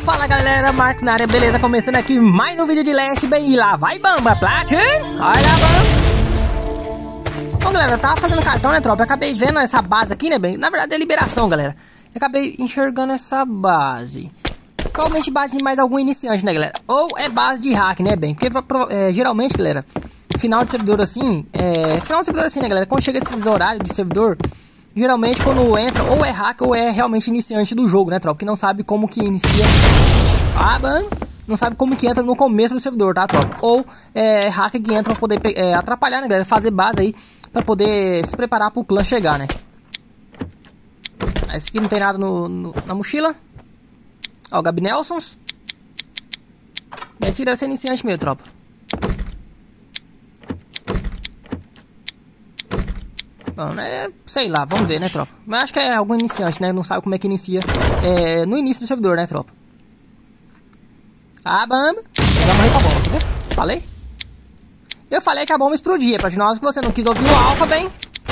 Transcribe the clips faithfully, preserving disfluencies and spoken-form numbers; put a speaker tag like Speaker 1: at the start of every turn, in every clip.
Speaker 1: Fala galera, Marcos na área, beleza? Começando aqui mais um vídeo de Last, bem, e lá vai Bamba Platin. Olha Bamba. Bom galera, eu tava fazendo cartão, né tropa? Eu acabei vendo essa base aqui, né bem? Na verdade é liberação, galera. Eu acabei enxergando essa base. Provavelmente base de mais algum iniciante, né galera? Ou é base de hack, né bem? Porque é, geralmente, galera, final de servidor assim, é, final de servidor assim, né galera? Quando chega esses horários de servidor, geralmente quando entra, ou é hack ou é realmente iniciante do jogo, né tropa? Que não sabe como que inicia. Ah, mano, não sabe como que entra no começo do servidor, tá tropa? Ou é hack que entra pra poder é, atrapalhar, né galera? Fazer base aí, pra poder se preparar pro clã chegar, né? Esse aqui não tem nada no, no, na mochila. Ó, o Gabi Nelsons. Esse deve ser iniciante mesmo, tropa. Bom, né? Sei lá, vamos ver, né, tropa? Mas acho que é algum iniciante, né? Não sabe como é que inicia é, no início do servidor, né, tropa? Ah, bamba. Já morri com a bomba, quer ver? Falei? Eu falei que a bomba explodia. Pra de nós que você não quis ouvir o alfa, bem.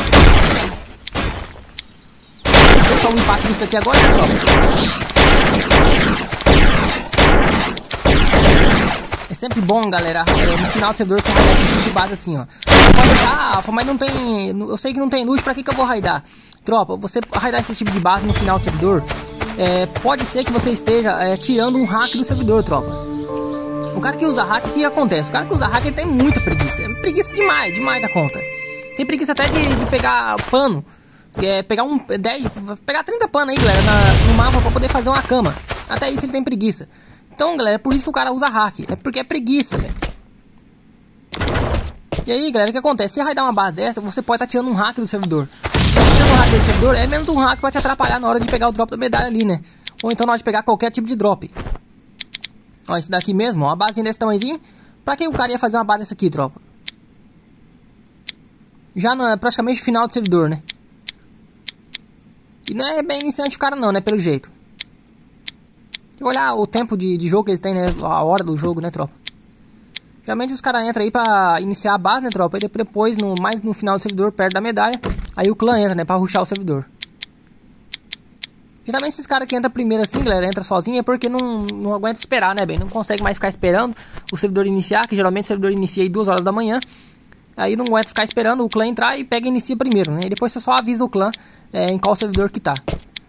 Speaker 1: Eu só um impacto disso daqui agora, né, tropa? É sempre bom, galera, no final do servidor você raidar esse tipo de base assim, ó. Você pode usar alfa, mas não tem... Eu sei que não tem luz, pra que que eu vou raidar? Tropa, você raidar esse tipo de base no final do servidor, é, pode ser que você esteja é, tirando um hack do servidor, tropa. O cara que usa hack, o que acontece? O cara que usa hack, ele tem muita preguiça. É preguiça demais, demais da conta. Tem preguiça até de, de pegar pano, é, pegar um dez, pegar trinta pano aí, galera, na, no mapa pra poder fazer uma cama. Até isso ele tem preguiça. Então, galera, é por isso que o cara usa hack. É porque é preguiça, velho. E aí, galera, o que acontece? Se raidar uma base dessa, você pode estar tá tirando um hack do servidor. Se tirando um hack do servidor, é menos um hack que vai te atrapalhar na hora de pegar o drop da medalha ali, né? Ou então na hora de pegar qualquer tipo de drop. Ó, esse daqui mesmo, ó, uma base desse tamanhozinho. Pra que o cara ia fazer uma base dessa aqui, tropa? Já no, praticamente final do servidor, né? E não é bem iniciante o cara não, né? Pelo jeito. Olhar o tempo de, de jogo que eles têm, né? A hora do jogo, né, tropa? Geralmente os caras entram aí pra iniciar a base, né, tropa? E depois, no, mais no final do servidor, perto da medalha, aí o clã entra, né? Pra rushar o servidor. Geralmente esses caras que entram primeiro assim, galera, entra sozinho, é porque não, não aguenta esperar, né, bem? Não consegue mais ficar esperando o servidor iniciar, que geralmente o servidor inicia aí duas horas da manhã. Aí não aguenta ficar esperando o clã entrar e pega e inicia primeiro, né? E depois você só avisa o clã é, em qual servidor que tá.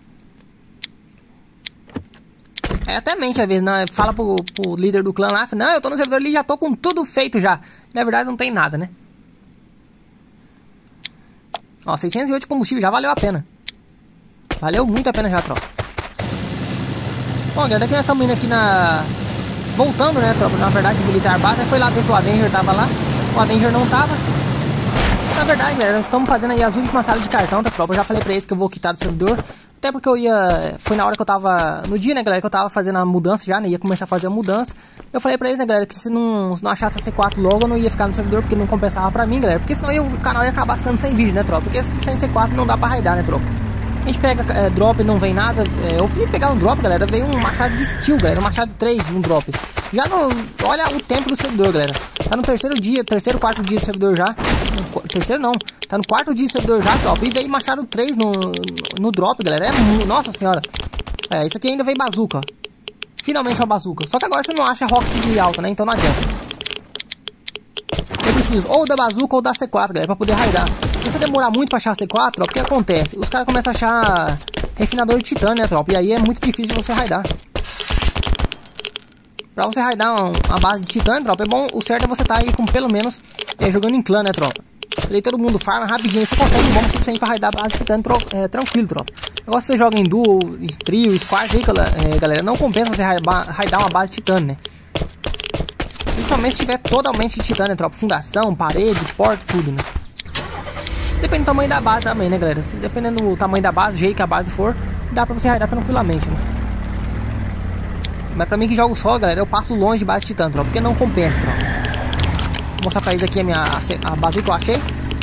Speaker 1: É, até mente às vezes, não, fala pro, pro líder do clã lá, não, eu tô no servidor ali, já tô com tudo feito já. Na verdade não tem nada, né? Ó, seiscentos e oito de combustível, já valeu a pena. Valeu muito a pena já, tropa. Bom, galera, daqui nós estamos indo aqui na... Voltando, né, tropa, na verdade, de militar base. Foi lá ver se o Avenger tava lá. O Avenger não tava. Na verdade, galera, nós estamos fazendo aí as últimas salas de cartão, tá, tropa? Eu já falei pra eles que eu vou quitar do servidor. Até porque eu ia... Foi na hora que eu tava... No dia, né, galera, que eu tava fazendo a mudança já, né? Ia começar a fazer a mudança. Eu falei pra eles, né, galera, que se não, se não achasse a C quatro logo, eu não ia ficar no servidor, porque não compensava pra mim, galera. Porque senão eu, o canal ia acabar ficando sem vídeo, né, tropa? Porque sem C quatro não dá pra raidar, né, tropa? A gente pega é, drop e não vem nada. É, eu fui pegar um drop, galera. Veio um machado de steel, galera. Um machado três no drop. Já no... Olha o tempo do servidor, galera. Tá no terceiro dia, terceiro, quarto dia do servidor já. No, terceiro não. Tá no quarto dia do servidor já, drop. E veio machado três no, no, no drop, galera. É, nossa senhora. É, isso aqui ainda veio bazuca. Finalmente uma bazuca. Só que agora você não acha rocket de alta, né? Então não adianta. Eu preciso ou da bazuca ou da C quatro, galera, pra poder raidar. Se você demorar muito pra achar a C quatro, ó, o que acontece? Os caras começam a achar refinador de titânio, né, tropa? E aí é muito difícil você raidar. Pra você raidar uma, uma base de titânio, tropa, é bom, o certo é você tá aí com pelo menos é, jogando em clã, né, tropa? E aí todo mundo farma rapidinho, você consegue um bom suficiente pra raidar a base de titânio pro, é, tranquilo, tropa. Agora se você joga em duo, em trio, squad, aí, é, galera, não compensa você raidar uma base de titânio, né? Principalmente se tiver totalmente de titânio, né, tropa? Fundação, parede, porta, tudo, né? Depende do tamanho da base também, né, galera? Se, dependendo do tamanho da base, o jeito que a base for, dá pra você raidar tranquilamente, né? Mas pra mim que jogo só, galera, eu passo longe de base de titânio, tropa, porque não compensa, tropa. Vou mostrar pra eles aqui a minha a base que eu achei.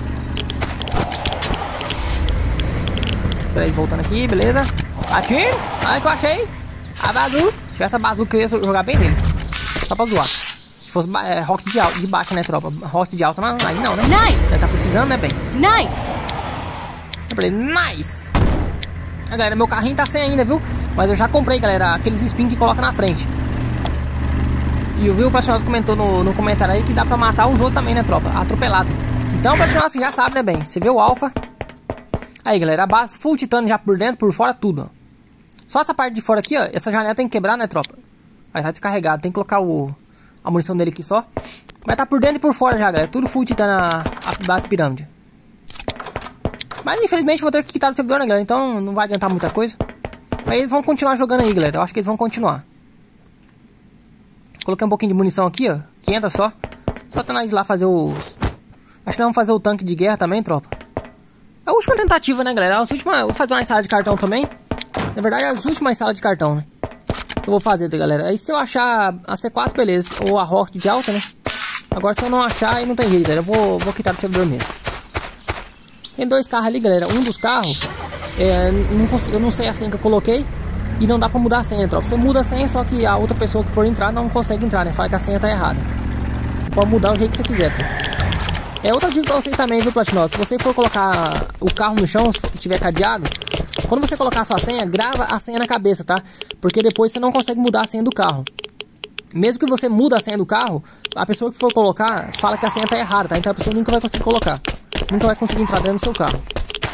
Speaker 1: Espera aí, voltando aqui, beleza? Atindo! Olha que eu achei! A bazuca! Se tivesse a bazuca, eu ia jogar bem neles. Só pra zoar. Se fosse é, rocket de, alto, de baixo, né, tropa? Rocket de alto, não, aí não, né? Nice. Tá precisando, né, bem?
Speaker 2: Nice!
Speaker 1: Eu falei, nice! Ah, galera, meu carrinho tá sem ainda, viu? Mas eu já comprei, galera, aqueles spin que coloca na frente. E eu vi o Platinoso comentou no, no comentário aí que dá pra matar os outros também, né, tropa? Atropelado. Então o Platinoso já sabe, né, bem? Você vê o Alpha. Aí, galera, a base full titânio já por dentro, por fora, tudo, ó. Só essa parte de fora aqui, ó. Essa janela tem que quebrar, né, tropa? Aí tá descarregado, tem que colocar o, a munição dele aqui só. Mas tá por dentro e por fora já, galera. Tudo full titânio a, a base pirâmide. Mas infelizmente vou ter que quitar do servidor, né, galera? Então não vai adiantar muita coisa. Mas eles vão continuar jogando aí, galera. Eu acho que eles vão continuar. Coloquei um pouquinho de munição aqui, ó. quinhentos só. Só pra nós ir lá fazer os... Acho que nós vamos fazer o tanque de guerra também, tropa. É a última tentativa, né, galera? As últimas... Eu vou fazer uma sala de cartão também. Na verdade, é as últimas salas de cartão, né? Que eu vou fazer, tá, galera? Aí se eu achar a C quatro, beleza. Ou a Rocket de alta, né? Agora se eu não achar, aí não tem jeito, galera. Eu vou, vou quitar do servidor mesmo. Tem dois carros ali, galera. Um dos carros, é, não consigo, eu não sei a senha que eu coloquei. E não dá pra mudar a senha, tropa. Você muda a senha, só que a outra pessoa que for entrar não consegue entrar, né? Fala que a senha tá errada. Você pode mudar o jeito que você quiser, tropa. É outra dica pra vocês também, viu, Platinoso? Se você for colocar o carro no chão, se tiver cadeado, quando você colocar a sua senha, grava a senha na cabeça, tá? Porque depois você não consegue mudar a senha do carro. Mesmo que você muda a senha do carro, a pessoa que for colocar fala que a senha tá errada, tá? Então a pessoa nunca vai conseguir colocar. Nunca vai conseguir entrar dentro do seu carro.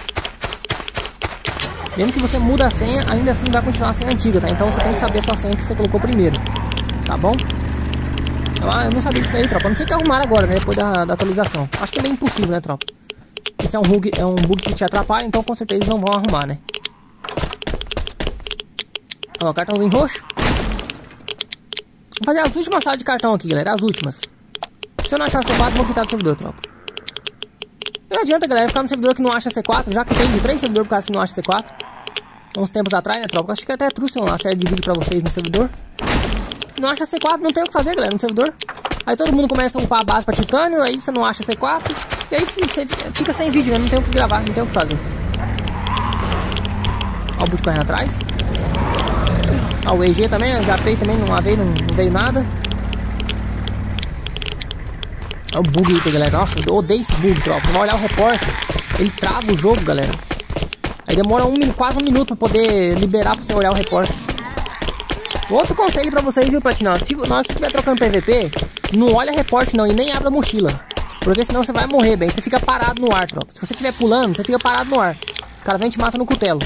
Speaker 1: Mesmo que você muda a senha, ainda assim vai continuar a senha antiga, tá? Então você tem que saber a sua senha que você colocou primeiro. Tá bom? Ah, eu não sabia disso daí, tropa. A não sei que arrumaram agora, né? Depois da, da atualização. Acho que é bem impossível, né, tropa? Isso é um bug, é um bug que te atrapalha, então com certeza eles não vão arrumar, né? Ó, cartãozinho roxo. Vou fazer as últimas salas de cartão aqui, galera. As últimas. Se eu não achar C quatro, vou quitar do servidor, tropa. Não adianta, galera, ficar no servidor que não acha C quatro. Já que tem de três servidores por causa que não acha C quatro. Uns tempos atrás, né, tropa? Acho que até trouxe uma série de vídeos pra vocês no servidor. Não acha C quatro, não tem o que fazer, galera, no servidor. Aí todo mundo começa a upar a base pra titânio. Aí você não acha C quatro. E aí você fica sem vídeo, né? Não tem o que gravar, não tem o que fazer. Ó o boot correndo atrás. Ó o E G também, né? Já fez também, uma vez não, não veio nada. Ó o bug aí, galera. Nossa, eu odeio esse bug, tropa. Vai olhar o repórter, ele trava o jogo, galera. Aí demora um, quase um minuto pra poder liberar pra você olhar o repórter. Outro conselho pra vocês, viu, Platinoso? Se, na hora que você estiver trocando P V P, não olha repórter não e nem abre a mochila. Porque senão você vai morrer, bem. Você fica parado no ar, tropa. Se você estiver pulando, você fica parado no ar. O cara vem e te mata no cutelo.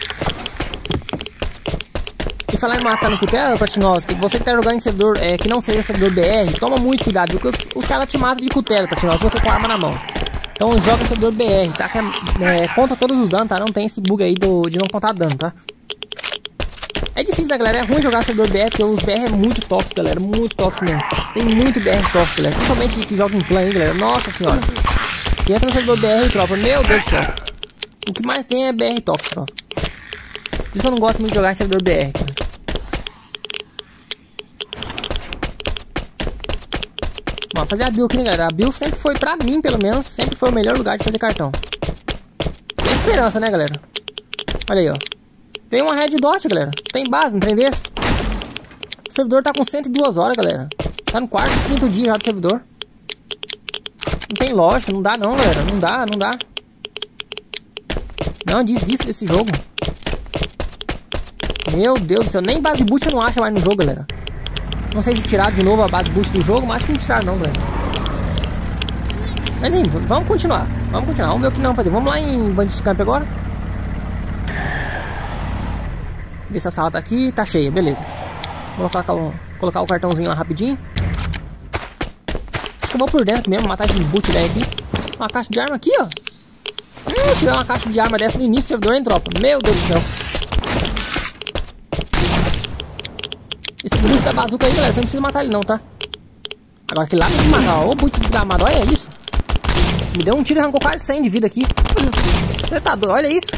Speaker 1: E falar em matar no cutelo, Platinoso, que você que tá jogando em servidor é, que não seja servidor B R, toma muito cuidado, porque os, os caras te matam de cutelo, Platinoso, se você com a arma na mão. Então joga em servidor B R, tá? Que é, é, conta todos os danos, tá? Não tem esse bug aí do, de não contar dano, tá? É difícil, né, galera? É ruim jogar servidor B R, porque os B R é muito tóxico, galera. Muito tóxico mesmo. Tem muito B R tóxico, galera. Principalmente que joga em clã, hein, galera. Nossa senhora. Se entra no servidor B R, tropa, meu Deus do céu. O que mais tem é B R tóxico, tropa. Por isso que eu não gosto muito de jogar em servidor B R, cara. Vamos fazer a build aqui, né, galera? A build sempre foi, pra mim, pelo menos, sempre foi o melhor lugar de fazer cartão. Tem esperança, né, galera? Olha aí, ó. Tem uma red dot, galera. Tem base, não tem desse? O servidor tá com cento e duas horas, galera. Tá no quarto, quinto dia já do servidor. Não tem lógica, não dá não, galera. Não dá, não dá. Não, desisto desse jogo. Meu Deus do céu, nem base boost você não acha mais no jogo, galera. Não sei se tiraram de novo a base boost do jogo, mas acho que não tiraram não, galera. Mas enfim, vamos continuar. Vamos continuar, vamos ver o que não vamos fazer. Vamos lá em Bandit Camp agora. Ver se a sala tá aqui, tá cheia, beleza. Vou colocar o, colocar o cartãozinho lá rapidinho. Acho que eu vou por dentro mesmo, matar esses boot daí aqui. Uma caixa de arma aqui, ó. Hum, se tiver uma caixa de arma dessa no início do servidor, hein, tropa? Meu Deus do céu. Esse boot da bazuca aí, galera, você não precisa matar ele não, tá? Agora que lá tem que matar, ó. O boot desgramado, olha isso. Me deu um tiro e arrancou quase cem de vida aqui. Você tá doido, olha isso.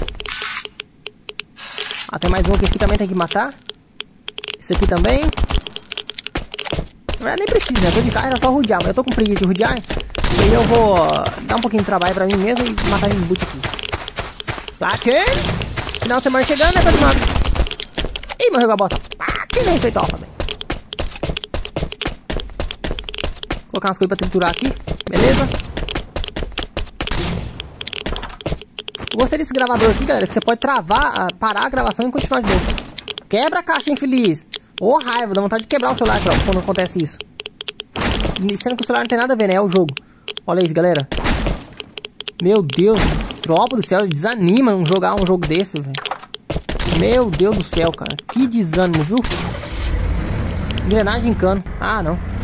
Speaker 1: Ah, tem mais um aqui, esse aqui também tem que matar. Esse aqui também. Na verdade nem precisa, né? Eu tô de carro, era só rodear. Mas eu tô com preguiça de rodear. E aí eu vou dar um pouquinho de trabalho pra mim mesmo e matar esses boot aqui. Platin! Final de semana chegando, né, Platinox? Ih, morreu com a bosta. Platin, foi top, velho. Colocar umas coisas pra triturar aqui. Beleza? Eu gostei desse gravador aqui, galera, que você pode travar, parar a gravação e continuar de novo. Quebra a caixa, infeliz. Ô, raiva, dá vontade de quebrar o celular, tropa, quando acontece isso. Sendo que o celular não tem nada a ver, né? É o jogo. Olha isso, galera. Meu Deus, tropa do céu, desanima um jogar um jogo desse, velho. Meu Deus do céu, cara. Que desânimo, viu? Engrenagem em cano. Ah, não.